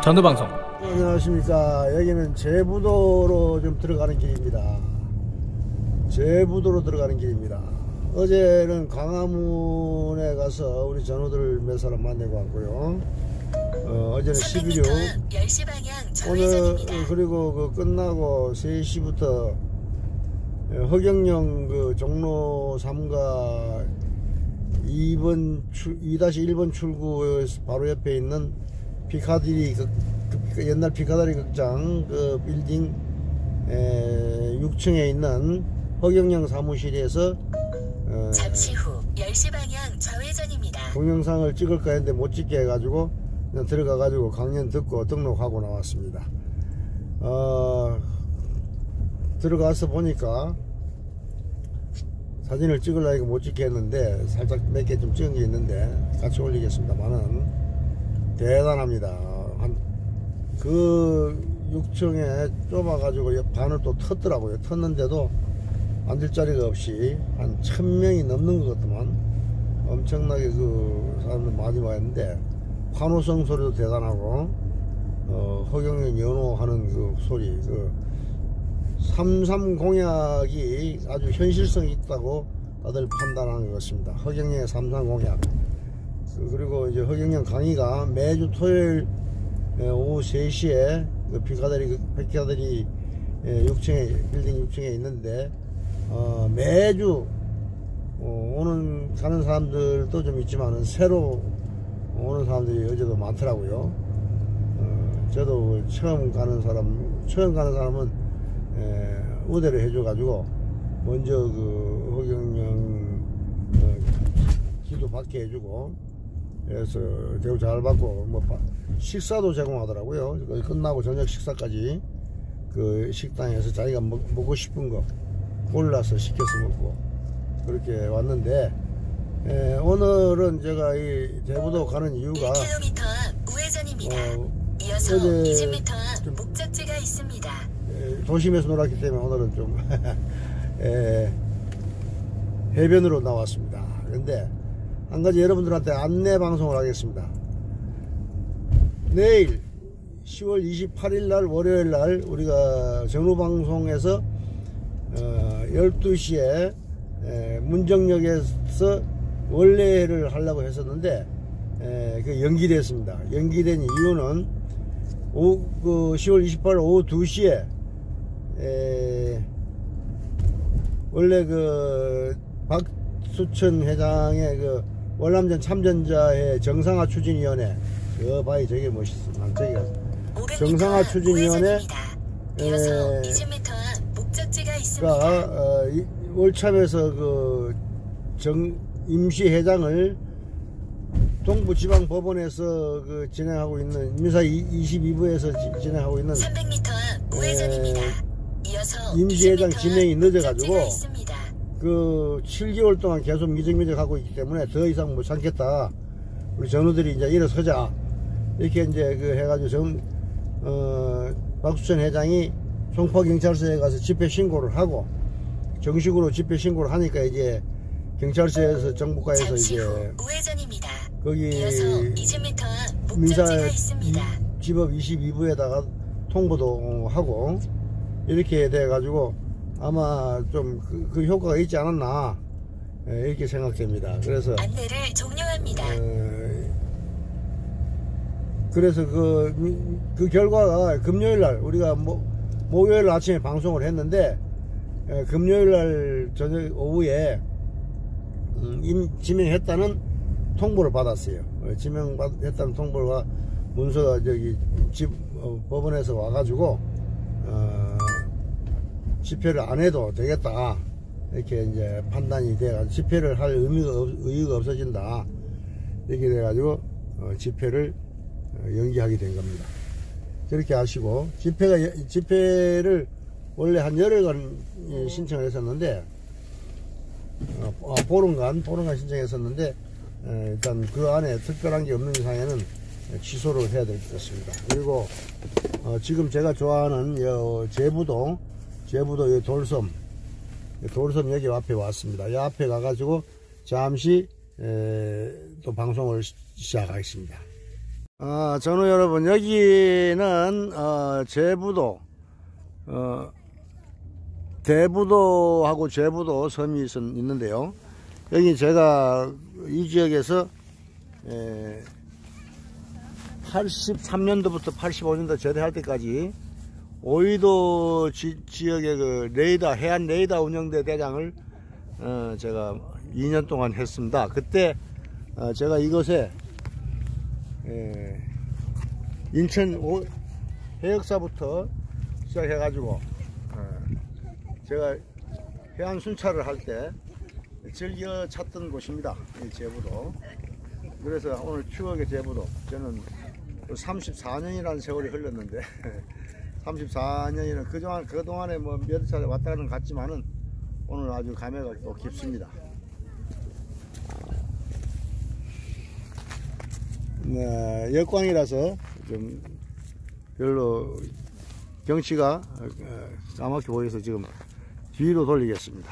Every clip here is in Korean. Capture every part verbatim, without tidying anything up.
전후방송. 안녕하십니까. 여기는 제부도로 좀 들어가는 길입니다. 제부도로 들어가는 길입니다. 어제는 광화문에 가서 우리 전우들 몇 사람 만나고 왔고요. 어, 어제는 십일 일 오늘 그리고 그 끝나고 세 시부터 허경영 그 종로 삼가 이 번 이 일 번 출구 바로 옆에 있는 피카디리 그, 그 옛날 피카디리 극장 그 빌딩 에, 육 층에 있는 허경영 사무실에서 어, 잠시 후 열 시 방향 좌회전입니다. 동영상을 찍을까 했는데 못 찍게 해가지고 그냥 들어가 가지고 강연 듣고 등록하고 나왔습니다. 어, 들어가서 보니까 사진을 찍으려고 못 찍게 했는데 살짝 몇 개 좀 찍은 게 있는데 같이 올리겠습니다만은 대단합니다. 한 그 육 층에 좁아가지고 반을 또 텄더라고요. 텄는데도 앉을 자리가 없이 한 천 명이 넘는 것 같더만 엄청나게 그 사람들 많이 와 있는데 환호성 소리도 대단하고 어, 허경영 연호하는 그 소리 그 삼삼 공약이 아주 현실성이 있다고 다들 판단하는 것 같습니다. 허경영의 삼삼 공약. 그리고 이제 허경영 강의가 매주 토요일 오후 세 시에 그 피카디리, 피카디리 육 층에, 빌딩 육 층에 있는데, 어, 매주 어, 오는, 가는 사람들도 좀 있지만은 새로 오는 사람들이 어제도 많더라고요. 어, 저도 처음 가는 사람, 처음 가는 사람은 에, 우대를 해줘가지고 먼저 그 허경영 어, 기도 받게 해주고 그래서 대우 잘 받고 뭐 식사도 제공하더라고요. 끝나고 저녁 식사까지 그 식당에서 자기가 먹, 먹고 싶은 거 골라서 시켜서 먹고 그렇게 왔는데 에, 오늘은 제가 이 대부도 가는 이유가 일 킬로미터 앞 우회전입니다. 어, 이어서 이십 미터 앞 목적지가 있습니다. 도심에서 놀았기 때문에 오늘은 좀 에, 해변으로 나왔습니다. 그런데 한 가지 여러분들한테 안내 방송을 하겠습니다. 내일 시월 이십팔일 날 월요일 날 우리가 전후방송에서 어, 열두 시에 에, 문정역에서 원래를 하려고 했었는데 에, 그 연기됐습니다. 연기된 이유는 오, 그 시월 이십팔일 오후 두 시에 에, 원래 그 박수천 회장의 그 월남전 참전자의 정상화 추진위원회 저 봐이 저게 멋있어. 저기가 정상화 추진위원회 이어서 이십 미터 앞 목적지가 있습니다. 어, 월참에서 그 정, 임시회장을 동부지방법원에서 그 진행하고 있는 민사 이십이 부에서 지, 진행하고 있는 삼백 미터 앞 우회전입니다. 이어서 임시회장 진행이 늦어가지고 그 칠 개월 동안 계속 미적미적하고 있기 때문에 더 이상 못 참겠다. 우리 전우들이 이제 일어서자 이렇게 이제 그 해가지고 정, 어, 박수천 회장이 송파경찰서에 가서 집회 신고를 하고 정식으로 집회 신고를 하니까 이제 경찰서에서 정부과에서 이제 우회전입니다. 거기 이십 미터 민사 있습니다. 지법 이십이 부에다가 통보도 하고 이렇게 돼 가지고 아마 좀 그 그 효과가 있지 않았나 이렇게 생각됩니다. 그래서 안내를 종료합니다. 어, 그래서 그, 그 결과가 금요일날 우리가 뭐, 목요일 아침에 방송을 했는데 에, 금요일날 저녁 오후에 음, 임, 지명했다는 통보를 받았어요. 어, 지명했다는 통보가 문서가 저기 집 어, 법원에서 와가지고 어, 집회를 안 해도 되겠다 이렇게 이제 판단이 돼가지고 집회를 할 의미가 없, 의의가 없어진다 이렇게 돼가지고 어, 집회를 연기하게 된 겁니다. 그렇게 하시고 집회가 집회를 원래 한 열흘간 신청을 했었는데 어, 아, 보름간 보름간 신청했었는데 에, 일단 그 안에 특별한 게 없는 이상에는 취소를 해야 될 것 같습니다. 그리고 어, 지금 제가 좋아하는 여 제부도 제부도 이 돌섬 돌섬 여기 앞에 왔습니다. 이 앞에 가가지고 잠시 에, 또 방송을 시작하겠습니다. 아, 전우 여러분, 여기는 어, 제부도 어, 대부도하고 제부도 섬이 있, 있는데요. 여기 제가 이 지역에서 에, 팔십삼 년도부터 팔십오 년도 제대할 때까지 오이도 지, 지역의 그 레이더, 해안 레이더 운영대 대장을 어, 제가 이 년 동안 했습니다. 그때 어, 제가 이곳에 에, 인천 오, 해역사부터 시작해가지고 어, 제가 해안 순찰을 할 때 즐겨 찾던 곳입니다. 이 제부도. 그래서 오늘 추억의 제부도, 저는 삼십사 년이라는 세월이 흘렀는데 삼십사 년이면 그동안, 그동안에 뭐 몇 차례 왔다 가는 것 같지만은 오늘 아주 감회가 또 깊습니다. 네, 역광이라서 좀 별로 경치가 까맣게 보여서 지금 뒤로 돌리겠습니다.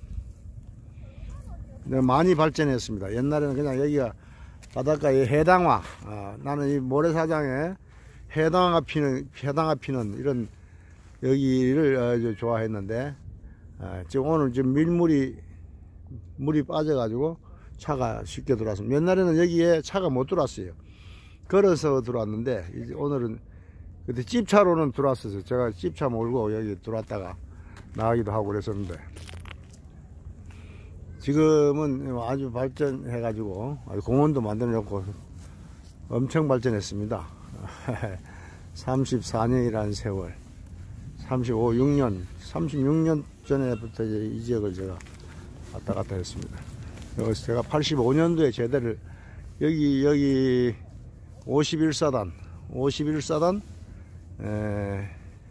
네, 많이 발전했습니다. 옛날에는 그냥 여기가 바닷가의 해당화, 아, 나는 이 모래사장에 해당화 피는, 해당화 피는 이런 여기를 아주 좋아했는데, 아, 지금 오늘 지금 밀물이, 물이 빠져가지고 차가 쉽게 들어왔습니다. 옛날에는 여기에 차가 못 들어왔어요. 걸어서 들어왔는데, 이제 오늘은, 그때 집차로는 들어왔었어요. 제가 집차 몰고 여기 들어왔다가 나가기도 하고 그랬었는데, 지금은 아주 발전해가지고, 공원도 만들어 놓고 엄청 발전했습니다. 삼십사 년이라는 세월, 삼십오, 육 년, 삼십육 년 전에부터 이제 이 지역을 제가 왔다 갔다 했습니다. 여기서 제가 팔십오 년도에 제대를, 여기, 여기 오십일 사단, 오십일 사단, 에,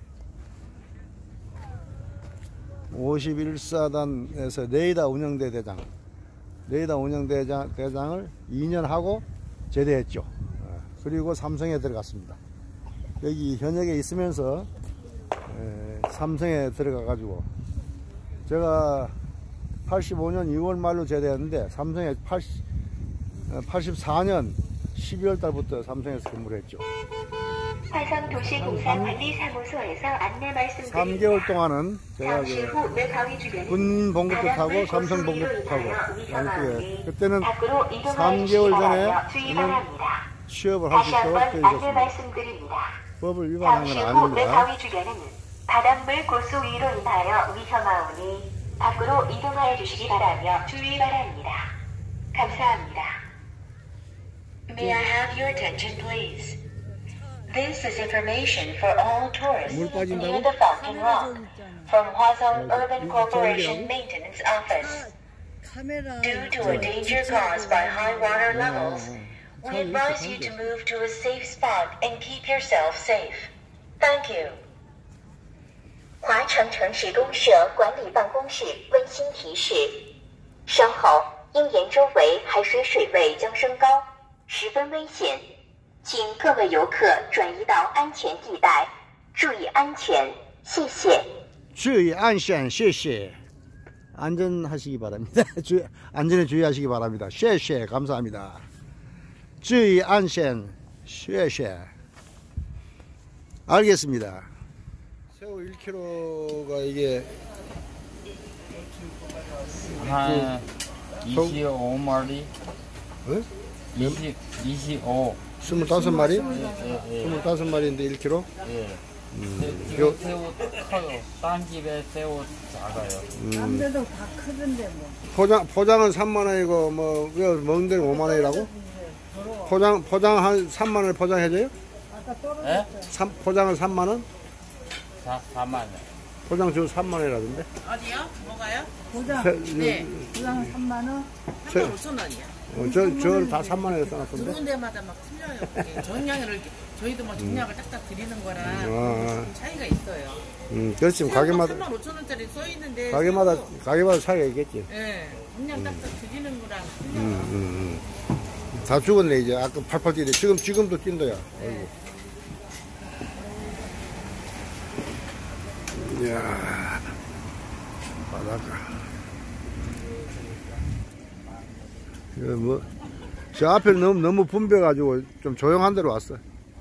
오십일 사단에서 레이더 운영대 대장, 레이더 운영대장, 대장을 이 년 하고 제대했죠. 그리고 삼성에 들어갔습니다. 여기 현역에 있으면서 에, 삼성에 들어가 가지고 제가 팔십오 년 이월 말로 제대했는데 삼성에 팔십, 팔십사 년 십이월 달부터 삼성에서 근무를 했죠. 화성도시공사관리사무소에서 안내 말씀드립니다. 삼 개월 동안은 제가 그 군 봉급도 타고 삼성 봉급도 타고 양쪽에, 그때는 삼 개월 전에 취업을 할 수 있도록 되어 있었습니다. 법을 위반한 건 아닙니다. 바닷물 고수 위로 인하여 위험하오니 밖으로 이동하여 주시기 바라며 주의 바랍니다. 감사합니다. May I have your attention, please? This is information for all tourists near the Falcon Rock from Hwasong Urban Corporation Maintenance Office. Due to a danger caused by high water levels, we advise you to move to a safe spot and keep yourself safe. Thank you. 华城城市公社管理办公室温馨提示：稍后因沿周围海水水位将升高，十分危险，请各位游客转移到安全地带，注意安全，谢谢。 주의 안전, 谢谢. 안전하시기 바랍니다. 주, 안전에 주의하시기 바랍니다. 谢谢, 감사합니다. 주의 안전, 谢谢. 알겠습니다. 새우 일 킬로그램가 이게 한 이십오 마리? 어? 이십, 이십오. 스물다섯 마리? 예, 예, 스물다섯 마리인데 일 킬로그램? 예. 음, 새- 요- 새우 커요. 딴 집에 새우 작아요. 음, 데도 다 크던데 뭐. 포장, 포장은 삼만 원이고, 뭐, 왜 먹는 데는 오만 원이라고? 포장, 포장 한 삼만 원 포장해줘요? 아까 떨어졌어. 예? 삼, 포장은 삼만 원? 사, 사만 원. 포장 주 삼만 원이라던데? 어디요? 뭐가요? 보장, 세- 네. 보장 삼만 원. 세- 오천 원이요. 어, 저, 저는 다 삼만 원에 써놨던데? 들어온 데마다 막 틀려요. 그게 전량을 저희도 막 전량을 딱딱 드리는 거랑 아, 차이가 있어요. 음, 그렇지. 가게마다 가게마다, 삼만 오천 원짜리 써 있는데 가게마다, 새우, 가게마다 차이가 있겠지. 예, 전량 딱딱 드리는 거랑 음, 틀려요. 음, 음. 다 죽었네, 이제. 아까 팔팔 뛰네. 지금, 지금도 뛴다야. 네. 이야, 바닷가. 이거 뭐, 저 앞에 너무, 너무 붐벼가지고 좀 조용한 데로 왔어.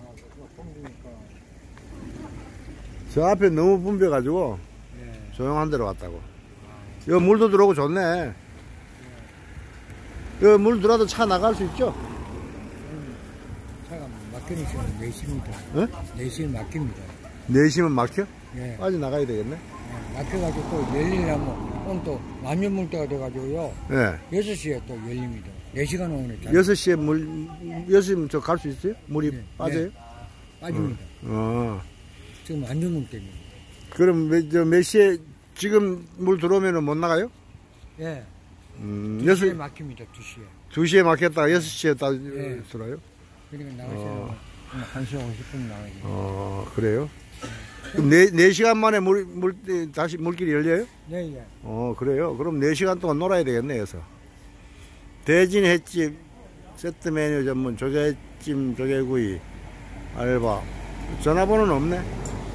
저 앞에 너무 붐벼가지고 조용한 데로 왔다고. 여기 물도 들어오고 좋네. 여기 물 들어와도 차 나갈 수 있죠? 차가 막히는 시간 네 시입니다. 응? 네 시에 막힙니다. 네 시면 막혀? 예. 빨리 나가야 되겠네. 예, 막혀가지고 또 열리려면 오늘 또 만년물 때가 돼가지고요. 예. 여섯 시에 또 열립니다. 네 시간 오늘 잘 여섯 시에 물, 여섯 시면 저 갈 수 있어요? 물이 네. 빠져요? 네. 빠집니다. 어. 지금 만년물 때문에. 그럼 몇, 저 몇 시에, 지금 물 들어오면 못 나가요? 예. 음, 두 시에 여섯, 막힙니다. 두 시에. 두 시에 막혔다가 여섯 시에 다 네. 들어요? 그러니까 나가시면 어. 한 시 오십 분 나가죠. 어, 그래요? 그럼 네, 네 시간 만에 물, 물, 다시 물길이 열려요? 네, 예. 어, 그래요? 그럼 네 시간 동안 놀아야 되겠네, 여기서. 대진 횟집, 세트 메뉴 전문, 조개찜, 조개구이, 알바. 전화번호는 없네?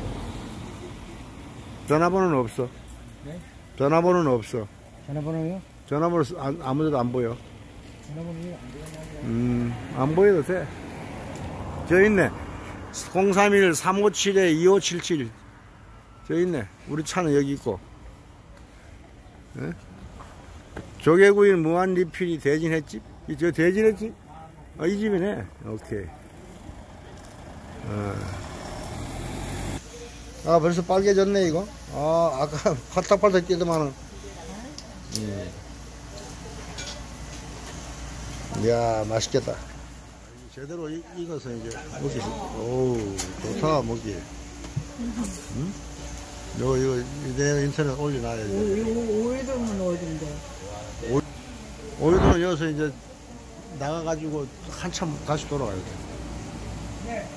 전화번호는 없어. 네? 전화번호는 없어. 전화번호요? 전화번호 쓰- 안- 아무데도 안 보여. 전화번호요? 안 되겠나요? 음, 안 보여도 돼. 저 있네. 공삼일 삼오칠 이오칠칠. 저 있네. 우리 차는 여기 있고. 예? 조개구이 무한 리필이 대진 횟집? 이- 저 대진 횟집? 아, 이 집이네. 오케이. 어. 아, 벌써 빨개졌네, 이거. 아, 아까 팔딱팔딱 뛰더만은. 음. 이야, 맛있겠다. 제대로 이- 익어서 이제 먹기, 오우, 좋다, 먹기. 응? 이거, 이거, 내 인터넷 올려놔야지. 오이도면 어딘데? 오이도는 여기서 이제 나가가지고 한참 다시 돌아가야 돼.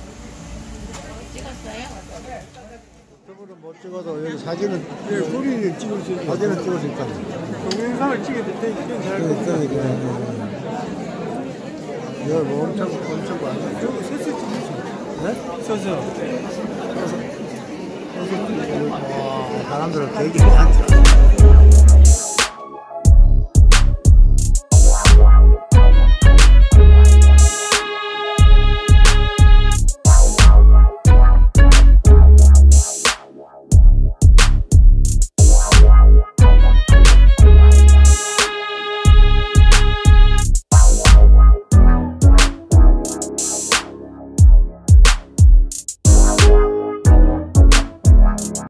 찍었어요? 저거는 못 찍어도 여기 사진은, 예, 거기는 찍을 수 있어요. 사진은 찍을 수 있다. 동영상을 찍어도 되니까 잘 그러니까. 이거 뭐 엄청, 엄청 많아. 서서 찍으세요. 네? 서서. 와, 사람들은 되게 많다.